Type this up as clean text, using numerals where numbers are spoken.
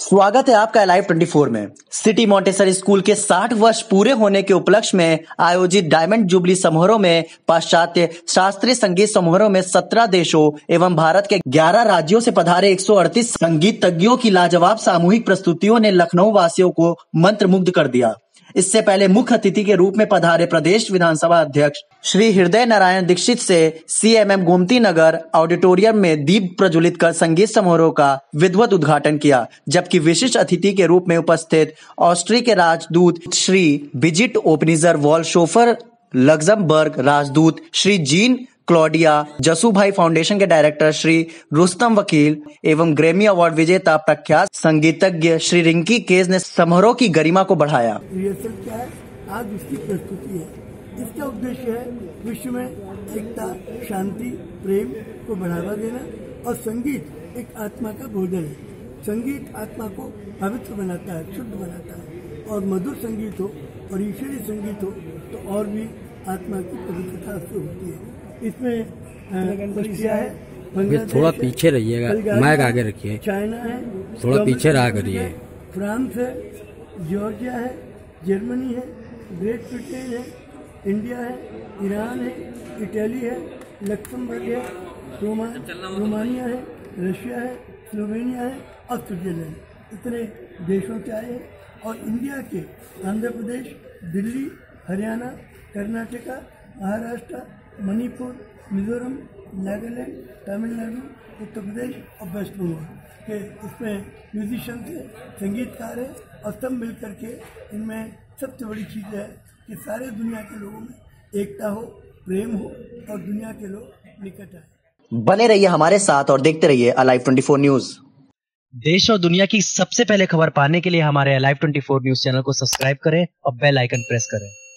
स्वागत है आपका लाइव 24 में। सिटी मॉन्टेसरी स्कूल के 60 वर्ष पूरे होने के उपलक्ष्य में आयोजित डायमंड जुबली समारोह में पाश्चात्य शास्त्रीय संगीत समारोह में 17 देशों एवं भारत के 11 राज्यों से पधारे 138 संगीतज्ञों की लाजवाब सामूहिक प्रस्तुतियों ने लखनऊ वासियों को मंत्रमुग्ध कर दिया। इससे पहले मुख्य अतिथि के रूप में पधारे प्रदेश विधानसभा अध्यक्ष श्री हृदय नारायण दीक्षित से सीएमएम गोमती नगर ऑडिटोरियम में दीप प्रज्वलित कर संगीत समारोह का विधिवत उद्घाटन किया, जबकि विशिष्ट अतिथि के रूप में उपस्थित ऑस्ट्रिया के राजदूत Shri Brigitte Oppinger Walchshofer, Luxembourg राजदूत Shri Jean Claudia, Jasubhai Foundation के डायरेक्टर श्री रुस्तम वकील एवं ग्रैमी अवार्ड विजेता प्रख्यात संगीतज्ञ श्री रिंकी केज ने समारोह की गरिमा को बढ़ाया। रिहर्सल क्या है, आज उसकी प्रस्तुति है। इसका उद्देश्य है विश्व में एकता, शांति, प्रेम को बढ़ावा देना और संगीत एक आत्मा का भोजन है। संगीत आत्मा को पवित्र बनाता है, शुद्ध बनाता है और मधुर संगीत हो और ईश्वरीय संगीत हो तो और भी आत्मा की पवित्रता से होती है। इसमें रशिया है, थोड़ा पीछे रहिएगा, माइक आगे रखिए, चाइना है, थोड़ा पीछे रहा करिए, फ्रांस है, जॉर्जिया है, जर्मनी है, ग्रेट ब्रिटेन है, इंडिया है, ईरान है, इटली है, लक्समबर्ग है, रोमानिया है, रशिया है, स्लोवेनिया है और स्विट्जरलैंड। इतने देशों से आए हैं और इंडिया के आंध्र प्रदेश, दिल्ली, हरियाणा, कर्नाटका, महाराष्ट्र, मणिपुर, मिजोरम, नागालैंड, तमिलनाडु, उत्तर प्रदेश और वेस्ट बंगाल के इसमें म्यूजिशियन है, संगीतकार है और सब मिल करके इनमें सबसे बड़ी चीज़ है कि सारे दुनिया के लोगों में एकता हो, प्रेम हो और दुनिया के लोग निकट आए। बने रहिए हमारे साथ और देखते रहिए अलाइव 24 न्यूज। देश और दुनिया की सबसे पहले खबर पाने के लिए हमारे अलाइव 24 न्यूज चैनल को सब्सक्राइब करें और बेल आइकन प्रेस करें।